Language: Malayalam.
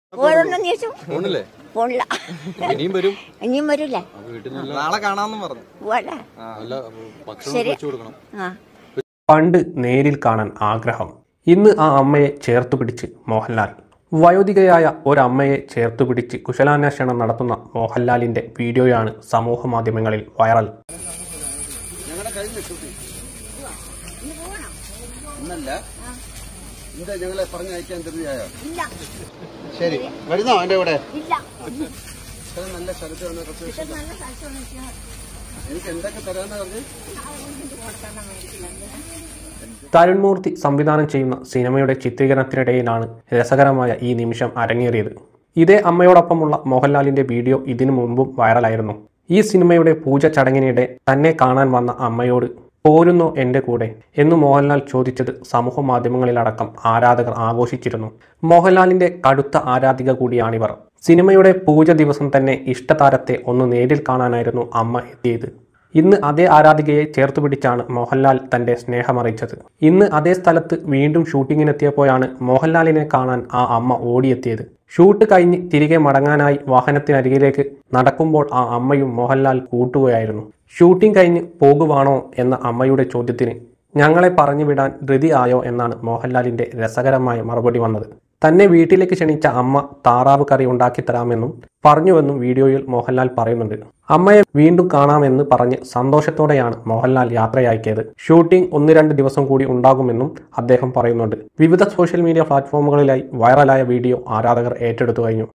ഓരോന്നും ദിവസം പോണില്ല. ഇനിയും വരൂല. നാളെ കാണാമെന്ന് പറഞ്ഞു. ശരി. പണ്ട് നേരിൽ കാണാൻ ആഗ്രഹം. ഇന്ന് ആ അമ്മയെ ചേർത്തു പിടിച്ച് മോഹൻലാൽ. വയോധികയായ ഒരമ്മയെ ചേർത്തു പിടിച്ച് കുശലാന്വേഷണം നടത്തുന്ന മോഹൻലാലിന്റെ വീഡിയോയാണ് സമൂഹ മാധ്യമങ്ങളിൽ വൈറൽ. ശരി, വരുന്നോ എന്റെ കൂടെ? എനിക്ക് എന്തൊക്കെ തരാന്ന് പറഞ്ഞു. തരുൺമൂർത്തി സംവിധാനം ചെയ്യുന്ന സിനിമയുടെ ചിത്രീകരണത്തിനിടയിലാണ് രസകരമായ ഈ നിമിഷം അരങ്ങേറിയത്. ഇതേ അമ്മയോടൊപ്പമുള്ള മോഹൻലാലിന്റെ വീഡിയോ ഇതിനു മുമ്പും വൈറലായിരുന്നു. ഈ സിനിമയുടെ പൂജ ചടങ്ങിനിടെ തന്നെ കാണാൻ വന്ന അമ്മയോട് പോരുന്നോ എന്റെ കൂടെ എന്ന് മോഹൻലാൽ ചോദിച്ചത് സമൂഹ മാധ്യമങ്ങളിലടക്കം ആരാധകർ ആഘോഷിച്ചിരുന്നു. മോഹൻലാലിന്റെ കടുത്ത ആരാധിക കൂടിയാണിവർ. സിനിമയുടെ പൂജ ദിവസം തന്നെ ഇഷ്ടതാരത്തെ ഒന്ന് നേരിൽ കാണാനായിരുന്നു അമ്മ എത്തിയത്. ഇന്ന് അതേ ആരാധികയെ ചേർത്തുപിടിച്ചാണ് മോഹൻലാൽ തന്റെ സ്നേഹമറിയിച്ചത്. ഇന്ന് അതേ സ്ഥലത്ത് വീണ്ടും ഷൂട്ടിങ്ങിനെത്തിയപ്പോഴാണ് മോഹൻലാലിനെ കാണാൻ ആ അമ്മ ഓടിയെത്തിയത്. ഷൂട്ട് കഴിഞ്ഞ് തിരികെ മടങ്ങാനായി വാഹനത്തിനരികിലേക്ക് നടക്കുമ്പോൾ ആ അമ്മയും മോഹൻലാൽ കൂട്ടുകയായിരുന്നു. ഷൂട്ടിംഗ് കഴിഞ്ഞ് പോകുവാണോ എന്ന അമ്മയുടെ ചോദ്യത്തിന് ഞങ്ങളെ പറഞ്ഞു വിടാൻ ധൃതി ആയോ എന്നാണ് മോഹൻലാലിന്റെ രസകരമായ മറുപടി വന്നത്. തന്നെ വീട്ടിലേക്ക് ക്ഷണിച്ച അമ്മ താറാവ് കറി ഉണ്ടാക്കിത്തരാമെന്നും പറഞ്ഞുവെന്നും വീഡിയോയിൽ മോഹൻലാൽ പറയുന്നുണ്ട്. അമ്മയെ വീണ്ടും കാണാമെന്ന് പറഞ്ഞ് സന്തോഷത്തോടെയാണ് മോഹൻലാൽ യാത്രയാക്കിയത്. ഷൂട്ടിംഗ് 1-2 ദിവസം കൂടി ഉണ്ടാകുമെന്നും അദ്ദേഹം പറയുന്നുണ്ട്. വിവിധ സോഷ്യൽ മീഡിയ പ്ലാറ്റ്ഫോമുകളിലായി വൈറലായ വീഡിയോ ആരാധകർ ഏറ്റെടുത്തു കഴിഞ്ഞു.